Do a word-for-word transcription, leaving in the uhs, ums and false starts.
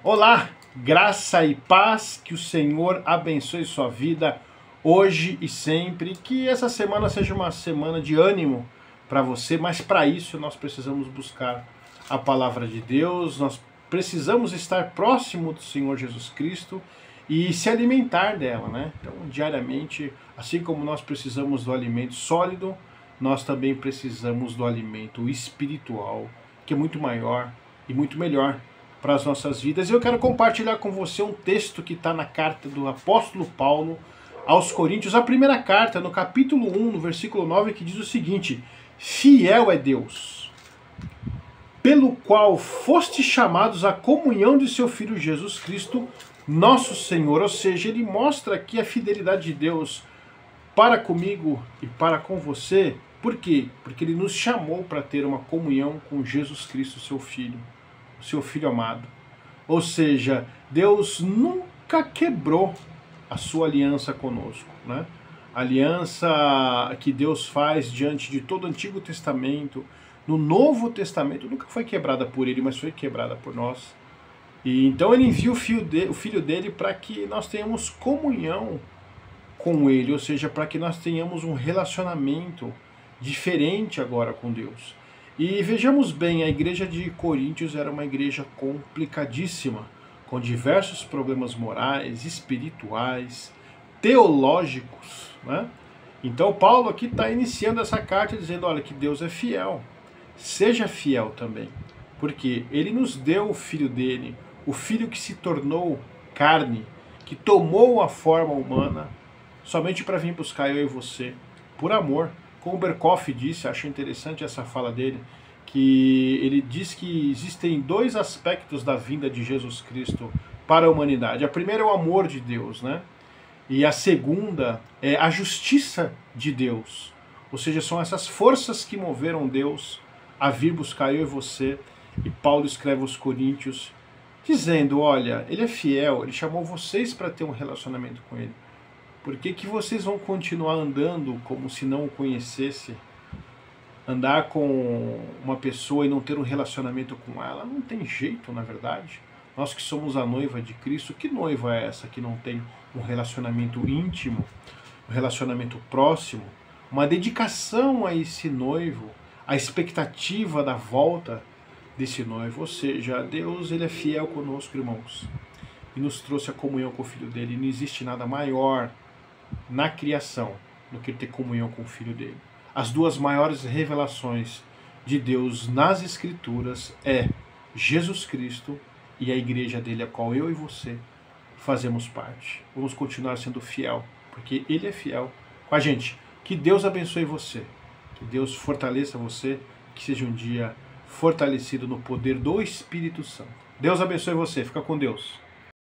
Olá, graça e paz, que o Senhor abençoe sua vida hoje e sempre, que essa semana seja uma semana de ânimo para você, mas para isso nós precisamos buscar a palavra de Deus, nós precisamos estar próximo do Senhor Jesus Cristo e se alimentar dela, né? Então, diariamente, assim como nós precisamos do alimento sólido, nós também precisamos do alimento espiritual, que é muito maior e muito melhor para as nossas vidas. E eu quero compartilhar com você um texto que está na carta do apóstolo Paulo aos Coríntios, a primeira carta, no capítulo um, no versículo nove, que diz o seguinte: fiel é Deus, pelo qual foste chamados à comunhão de seu Filho Jesus Cristo, nosso Senhor. Ou seja, ele mostra aqui a fidelidade de Deus para comigo e para com você. Por quê? Porque ele nos chamou para ter uma comunhão com Jesus Cristo, seu Filho, seu Filho amado. Ou seja, Deus nunca quebrou a sua aliança conosco, né? A aliança que Deus faz diante de todo o Antigo Testamento, no Novo Testamento, nunca foi quebrada por ele, mas foi quebrada por nós. E então ele envia o filho, de, o filho dele para que nós tenhamos comunhão com ele, ou seja, para que nós tenhamos um relacionamento diferente agora com Deus. E vejamos bem, a igreja de Coríntios era uma igreja complicadíssima, com diversos problemas morais, espirituais, teológicos, né? Então Paulo aqui está iniciando essa carta dizendo, olha, que Deus é fiel, seja fiel também, porque ele nos deu o filho dele, o filho que se tornou carne, que tomou a forma humana, somente para vir buscar eu e você, por amor. Como Berkoff disse, acho interessante essa fala dele, que ele diz que existem dois aspectos da vinda de Jesus Cristo para a humanidade. A primeira é o amor de Deus, né? E a segunda é a justiça de Deus. Ou seja, são essas forças que moveram Deus a vir buscar eu e você. E Paulo escreve aos Coríntios dizendo, olha, ele é fiel, ele chamou vocês para ter um relacionamento com ele. Por que que vocês vão continuar andando como se não o conhecesse? Andar com uma pessoa e não ter um relacionamento com ela? Não tem jeito, na verdade. Nós que somos a noiva de Cristo, que noiva é essa que não tem um relacionamento íntimo, um relacionamento próximo, uma dedicação a esse noivo, a expectativa da volta desse noivo? Ou seja, Deus, ele é fiel conosco, irmãos, e nos trouxe a comunhão com o Filho dele. Não existe nada maior na criação do que ter comunhão com o Filho dele. As duas maiores revelações de Deus nas Escrituras é Jesus Cristo e a igreja dele, a qual eu e você fazemos parte. Vamos continuar sendo fiel, porque ele é fiel com a gente. Que Deus abençoe você, que Deus fortaleça você, que seja um dia fortalecido no poder do Espírito Santo. Deus abençoe você, fica com Deus.